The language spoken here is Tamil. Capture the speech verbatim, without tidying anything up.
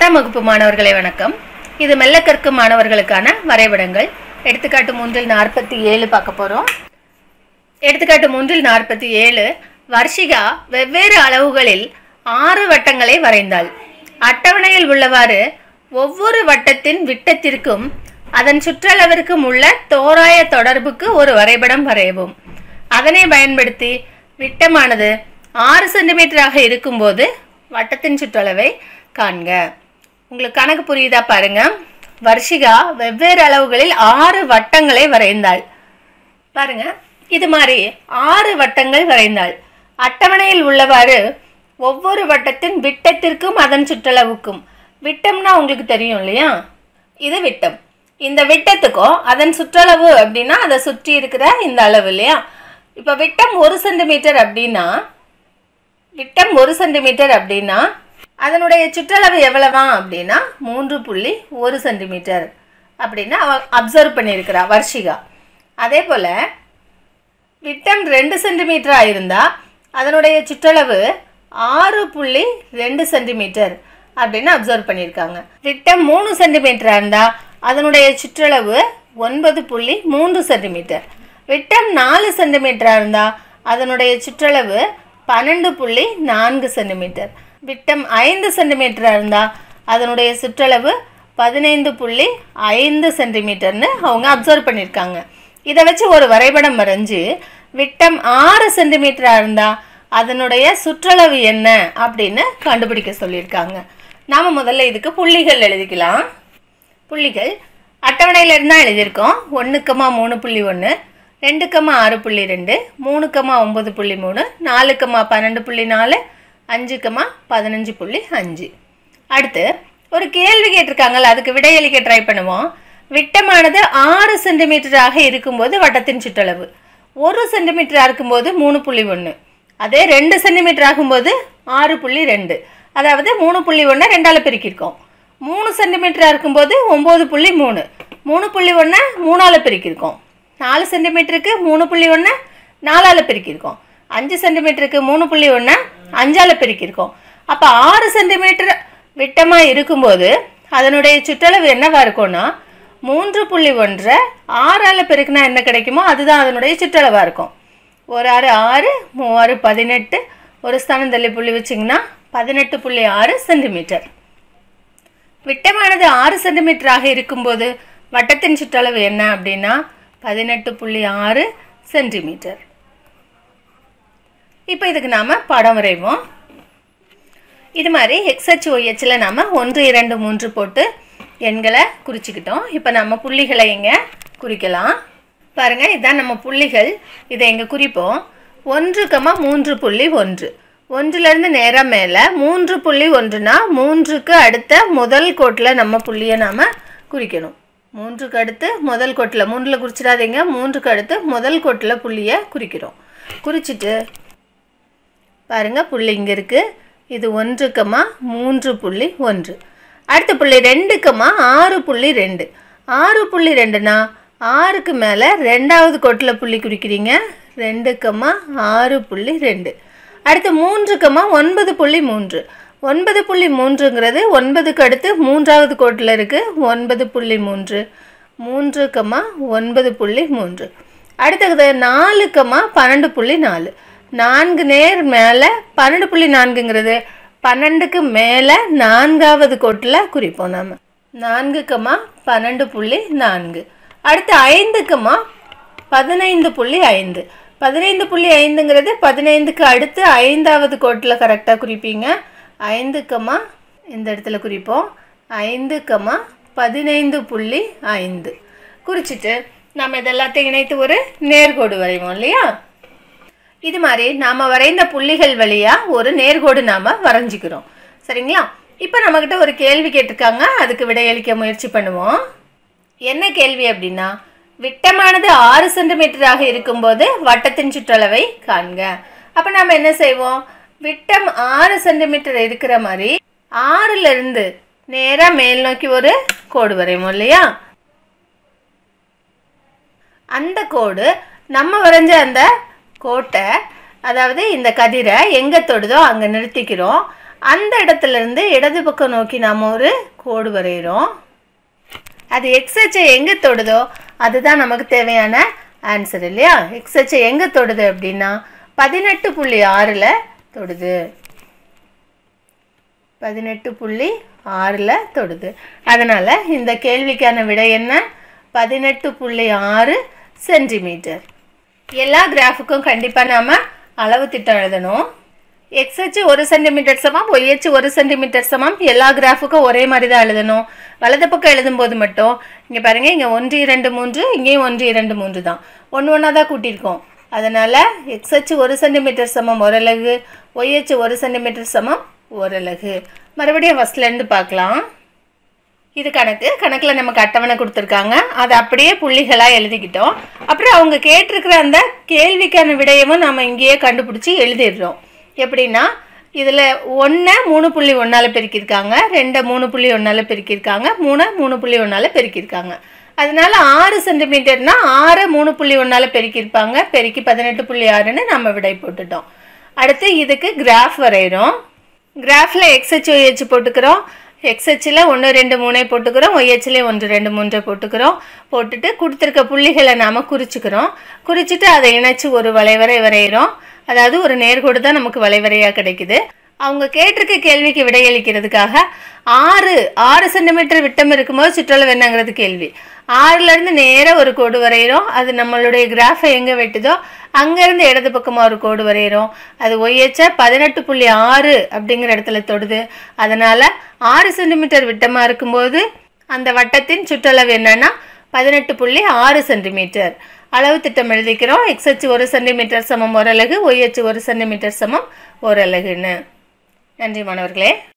பன்னிரண்டாம் வகுப்பு மாணவர்களே வணக்கம். இது மெல்ல கற்கும் மாணவர்களுக்கான வரைபடங்கள். எடுத்துக்காட்டு மூன்றில் நாற்பத்தி ஏழு பார்க்க போறோம். எடுத்துக்காட்டு மூன்றில் நாற்பத்தி ஏழு வர்ஷிகா வெவ்வேறு அளவுகளில் ஆறு வட்டங்களை வரைந்தாள். அட்டவணையில் உள்ளவாறு ஒவ்வொரு வட்டத்தின் விட்டத்திற்கும் அதன் சுற்றளவிற்கும் உள்ள தோராய தொடர்புக்கு ஒரு வரைபடம் வரையவும். அதனை பயன்படுத்தி விட்டமானது ஆறு சென்டிமீட்டராக இருக்கும்போது வட்டத்தின் சுற்றளவை காண்க. உங்களுக்கு கணக்கு புரியுதா பாருங்க. வர்ஷிகா வெவ்வேறு அளவுகளில் ஆறு வட்டங்களை வரைந்தாள். பாருங்க, இது மாதிரி ஆறு வட்டங்கள் வரைந்தாள். அட்டவணையில் உள்ளவாறு ஒவ்வொரு வட்டத்தின் விட்டத்திற்கும் அதன் சுற்றளவுக்கும். விட்டம்னா உங்களுக்கு தெரியும் இல்லையா, இது விட்டம். இந்த விட்டத்துக்கும் அதன் சுற்றளவு அப்படின்னா அதை சுற்றி இருக்கிற இந்த அளவு இல்லையா. இப்போ விட்டம் ஒரு சென்டிமீட்டர் அப்படின்னா விட்டம் ஒரு சென்டிமீட்டர் அப்படின்னா அதனுடைய சுற்றளவு எவ்வளவா அப்படின்னா மூன்று புள்ளி ஒரு சென்டிமீட்டர் அப்படின்னு அவ அப்சர்வ் பண்ணியிருக்கிறா வர்ஷிகா. அதே போல் விட்டம் ரெண்டு சென்டிமீட்டராக இருந்தால் அதனுடைய சுற்றளவு ஆறு புள்ளி ரெண்டு சென்டிமீட்டர் அப்படின்னு அப்சர்வ் பண்ணியிருக்காங்க. விட்டம் மூணு சென்டிமீட்டராக இருந்தால் அதனுடைய சுற்றளவு ஒன்பது புள்ளி மூன்று சென்டிமீட்டர். விட்டம் நாலு சென்டிமீட்டராக இருந்தால் அதனுடைய சுற்றளவு பன்னெண்டு புள்ளி நான்கு சென்டிமீட்டர். விட்டம் ஐந்து சென்டிமீட்டராக இருந்தால் அதனுடைய சுற்றளவு பதினைந்து புள்ளி ஐந்து சென்டிமீட்டர்னு அவங்க அப்சர்வ் பண்ணியிருக்காங்க. இதை வச்சு ஒரு வரைபடம் வரைஞ்சி விட்டம் ஆறு சென்டிமீட்டராக இருந்தால் அதனுடைய சுற்றளவு என்ன அப்படின்னு கண்டுபிடிக்க சொல்லியிருக்காங்க. நாம் முதல்ல இதுக்கு புள்ளிகள் எழுதிக்கலாம். புள்ளிகள் அட்டவணையில் இருந்தால் எழுதியிருக்கோம். ஒன்றுக்கமா மூணு புள்ளி ஒன்று, ரெண்டுக்கமா ஆறு புள்ளி ரெண்டு, மூணுக்கமா ஒம்பது புள்ளி மூணு, நாலுக்கமா பன்னெண்டு புள்ளி நாலு, அஞ்சுக்கமா பதினஞ்சு புள்ளி அஞ்சு. அடுத்து ஒரு கேள்வி கேட்டிருக்காங்கல்ல, அதுக்கு விடையளிக்க ட்ரை பண்ணுவோம். விட்டமானது ஆறு சென்டிமீட்டராக இருக்கும்போது வட்டத்தின் சுற்றளவு ஒரு சென்டிமீட்டராக இருக்கும்போது மூணு புள்ளி ஒன்று, அதே ரெண்டு சென்டிமீட்டர் ஆகும்போது ஆறு புள்ளி ரெண்டு. அதாவது மூணு புள்ளி ஒன்று ரெண்டால் பெருக்கியிருக்கோம். மூணு சென்டிமீட்டராக இருக்கும்போது ஒம்பது புள்ளி மூணு, மூணு புள்ளி ஒன்று மூணால் பெருக்கியிருக்கோம். நாலு சென்டிமீட்டருக்கு மூணு புள்ளி ஒன்று நாலால் பெருக்கியிருக்கோம். அஞ்சு சென்டிமீட்டருக்கு மூணு புள்ளி ஒன்று அஞ்சால் பெருக்கியிருக்கோம். அப்போ ஆறு சென்டிமீட்டர் விட்டமாக இருக்கும்போது அதனுடைய சுற்றளவு என்னவா இருக்கும்னா மூன்று புள்ளி ஒன்றை ஆறால் பெருக்குனா என்ன கிடைக்குமோ அதுதான் அதனுடைய சுற்றளவாக இருக்கும். ஒரு ஆறு ஆறு, மூவாறு பதினெட்டு, ஒரு ஸ்தானம் தள்ளி புள்ளி வச்சிங்கன்னா பதினெட்டு புள்ளி ஆறு சென்டிமீட்டர். விட்டமானது ஆறு சென்டிமீட்டராக இருக்கும்போது வட்டத்தின் சுற்றளவு என்ன அப்படின்னா பதினெட்டு புள்ளி ஆறு சென்டிமீட்டர். இப்போ இதுக்கு நாம் படம் வரைவோம். இது மாதிரி எக்ஸ்ஹெச் ஒய்ஹெச்சில் நாம் ஒன்று இரண்டு மூன்று போட்டு எண்களை குறிச்சிக்கிட்டோம். இப்போ நம்ம புள்ளிகளை இங்கே குறிக்கலாம். பாருங்கள், இதுதான் நம்ம புள்ளிகள். இதை இங்கே குறிப்போம். ஒன்று கமா மூன்று புள்ளி ஒன்று, ஒன்றுலேருந்து நேராக மேலே மூன்று புள்ளி ஒன்றுனா மூன்றுக்கு அடுத்த முதல் கோட்டில் நம்ம புள்ளியை நாம் குறிக்கணும். மூன்றுக்கு அடுத்து முதல் கோட்டில், மூன்றில் குறிச்சிடாதீங்க, மூன்றுக்கு அடுத்து முதல் கோட்டில் புள்ளியை குறிக்கிறோம். குறிச்சிட்டு பாருங்கள், புள்ளி இங்கே இருக்குது. இது ஒன்றுக்கமா மூன்று புள்ளி ஒன்று. அடுத்த புள்ளி ரெண்டுக்கமா ஆறு புள்ளி ரெண்டு. ஆறு புள்ளி ரெண்டுனா ஆறுக்கு மேலே ரெண்டாவது கோட்டில் புள்ளி குறிக்கிறீங்க. ரெண்டுக்கமா ஆறு புள்ளி ரெண்டு. அடுத்து மூன்றுக்கமா ஒன்பது புள்ளி மூன்று. ஒன்பது புள்ளி மூன்றுங்கிறது ஒன்பதுக்கு அடுத்து மூன்றாவது கோட்டில் இருக்குது. ஒன்பது புள்ளி மூன்று. மூன்றுக்கமா ஒன்பது புள்ளி மூன்று. அடுத்தது நாலுக்கமா பன்னெண்டு புள்ளி நாலு. நான்கு நேர் மேலே பன்னெண்டு புள்ளி நான்குங்கிறது பன்னெண்டுக்கு மேலே நான்காவது கோட்டில் குறிப்போம் நாம். நான்குக்கமா பன்னெண்டு புள்ளி நான்கு. அடுத்து ஐந்துக்கமா பதினைந்து புள்ளி ஐந்து. பதினைந்து புள்ளி ஐந்துங்கிறது பதினைந்துக்கு அடுத்து ஐந்தாவது கோட்டில் கரெக்டாக குறிப்பீங்க. ஐந்துக்கமா இந்த இடத்துல குறிப்போம். ஐந்துக்கமா பதினைந்து புள்ளி ஐந்து குறிச்சிட்டு நம்ம இதெல்லாத்தையும் இணைத்து ஒரு நேர்கோடு வரைவோம் இல்லையா. இது மாதிரி நாம் வரைந்த புள்ளிகள் வழியாக ஒரு நேர்கோடு நாம் வரைஞ்சிக்கிறோம். சரிங்களா. இப்போ நம்மக்கிட்ட ஒரு கேள்வி கேட்டிருக்காங்க, அதுக்கு விடையளிக்க முயற்சி பண்ணுவோம். என்ன கேள்வி அப்படின்னா, விட்டமானது ஆறு சென்டிமீட்டராக இருக்கும்போது வட்டத்தின் சுற்றளவை காண்க. அப்போ நாம் என்ன செய்வோம், விட்டம் ஆறு சென்டிமீட்டர் இருக்கிற மாதிரி ஆறிலிருந்து நேராக மேல் நோக்கி ஒரு கோடு வரைவோம் இல்லையா. அந்த கோடு நம்ம வரைஞ்ச அந்த கோட்டை, அதாவது இந்த கதிரை எங்கே தொடுதோ அங்கே நிறுத்திக்கிறோம். அந்த இடத்துல இருந்து இடது பக்கம் நோக்கி நாம் ஒரு கோடு வரைகிறோம். அது எக்ஸ் அச்சை எங்கே தொடுதோ அதுதான் நமக்கு தேவையான ஆன்சர் இல்லையா? எக்ஸ் அச்சை எங்கே தொடுது அப்படின்னா பதினெட்டு புள்ளி ஆறில் தொடுது. பதினெட்டு புள்ளி ஆறில் தொடுது. அதனால் இந்த கேள்விக்கான விடை என்ன? பதினெட்டு புள்ளி ஆறு சென்டிமீட்டர். எல்லா கிராஃபுக்கும் கண்டிப்பாக நாம் அளவு திட்டம் எழுதணும். எக்ஸ் அச்சு ஒரு சென்டிமீட்டர் சமம், ஒய் அச்சு ஒரு சென்டிமீட்டர் சமம். எல்லா கிராஃபுக்கும் ஒரே மாதிரி தான் எழுதணும். வலது பக்கம் எழுதும்போது மட்டும் இங்கே பாருங்கள், இங்கே ஒன்று இரண்டு மூன்று, இங்கேயும் ஒன்று இரண்டு மூன்று தான், ஒன்று ஒன்றா தான் கூட்டியிருக்கோம். அதனால் எக்ஸ் அச்சு ஒரு சென்டிமீட்டர் சமம் ஒரு அலகு, ஒய் அச்சு ஒரு சென்டிமீட்டர் சமம் ஒரு அலகு. மறுபடியும் ஃபஸ்ட்லேருந்து பார்க்கலாம். இது கணக்கு. கணக்கில் நமக்கு அட்டவணை கொடுத்துருக்காங்க, அதை அப்படியே புள்ளிகளாக எழுதிக்கிட்டோம். அப்புறம் அவங்க கேட்டிருக்கிற அந்த கேள்விக்கான விடயமும் நம்ம இங்கேயே கண்டுபிடிச்சி எழுதிடுறோம். எப்படின்னா இதில் ஒன்றை மூணு புள்ளி ஒன்றால் பெருக்கியிருக்காங்க, ரெண்டை மூணு புள்ளி ஒன்றால் பெருக்கியிருக்காங்க, மூணை மூணு புள்ளி ஒன்றால் பெருக்கியிருக்காங்க. அதனால ஆறு சென்டிமீட்டர்னால் ஆறை மூணு புள்ளி ஒன்றால் பெருக்கியிருப்பாங்க. பெருக்கி பதினெட்டு புள்ளி ஆறுன்னு நம்ம விடை போட்டுட்டோம். அடுத்து இதுக்கு கிராஃப் வரைகிறோம். கிராஃபில் எக்ஸ் அச்சு ஒய் அச்சு போட்டுக்கிறோம். எக்ஸ் அச்சில் ஒன்று ரெண்டு மூணே போட்டுக்கிறோம், ஒய் அச்சில் ஒன்று ரெண்டு மூன்றை போட்டுக்கிறோம். போட்டுட்டு கொடுத்துருக்க புள்ளிகளை நாம் குறிச்சிக்கிறோம். குறிச்சிட்டு அதை இணைச்சி ஒரு வளைவரை வரைகிறோம். அதாவது ஒரு நேர்கோடு தான் நமக்கு வளைவரையாக கிடைக்குது. அவங்க கேட்டிருக்க கேள்விக்கு விடையளிக்கிறதுக்காக ஆறு ஆறு சென்டிமீட்டர் விட்டம் இருக்கும்போது சுற்றளவு என்னங்கிறது கேள்வி. ஆறுலேருந்து நேராக ஒரு கோடு வரைகிறோம். அது நம்மளுடைய கிராஃபை எங்கே வெட்டுதோ அங்கேருந்து இடது பக்கமாக ஒரு கோடு வரைகிறோம். அது ஒய்யச்சா பதினெட்டு புள்ளி ஆறு அப்படிங்கிற இடத்துல தொடுது. அதனால் ஆறு சென்டிமீட்டர் விட்டமாக இருக்கும்போது அந்த வட்டத்தின் சுற்றளவு என்னன்னா பதினெட்டு புள்ளி ஆறு சென்டிமீட்டர். அளவு திட்டம் எழுதிக்கிறோம். எக்ஸ் அச்சு ஒரு சென்டிமீட்டர் சமம் ஒரு அலகு, ஒய் அச்சு ஒரு சென்டிமீட்டர் சமம் ஒரு அலகுன்னு. நன்றி மாணவர்களே.